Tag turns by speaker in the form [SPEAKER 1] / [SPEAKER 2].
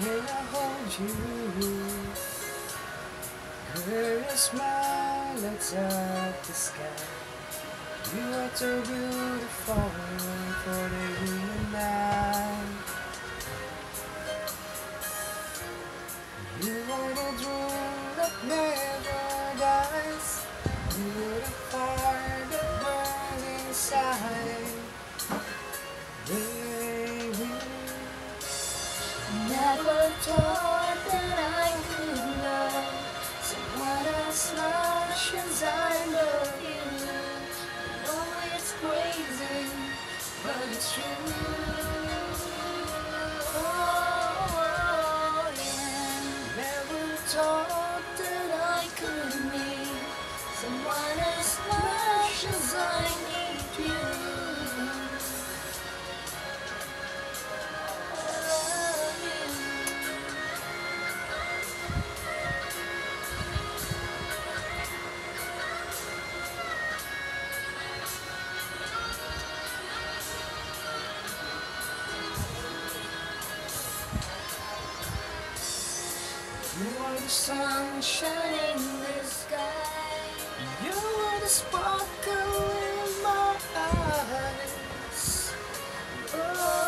[SPEAKER 1] When I hold you, girl, your smile lights up the sky. You are too beautiful for the human eye. You are the dream that never dies. You are the fire that burns inside, baby.
[SPEAKER 2] Never thought that I could love someone as much as I love you. I know it's crazy, but it's true. Oh, yeah.
[SPEAKER 1] Never thought
[SPEAKER 2] That I could meet someone as much as I need you. I love you.
[SPEAKER 1] you are the sunshine in the sky. You are the sparkle in my eyes. Oh,